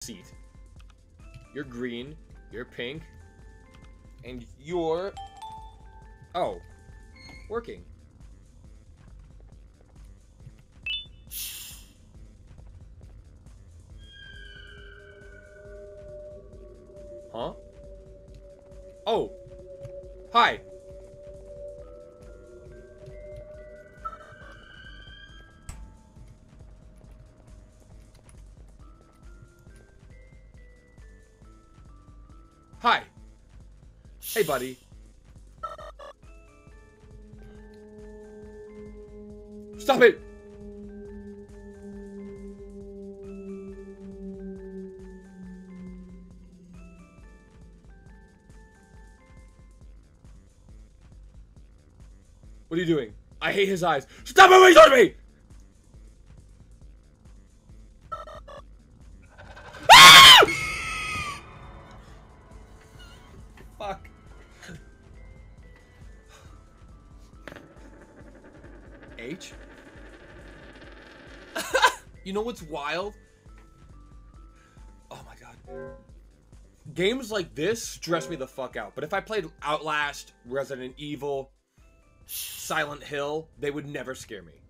seat. You're green. You're pink. And you're... Oh. Working. Huh? Oh. Hi. Hi. Hey, buddy. Stop it! What are you doing? I hate his eyes. Stop moving towards me! Ah! Fuck. H? You know what's wild? Oh my god. Games like this stress me the fuck out. But if I played Outlast, Resident Evil, Silent Hill, they would never scare me.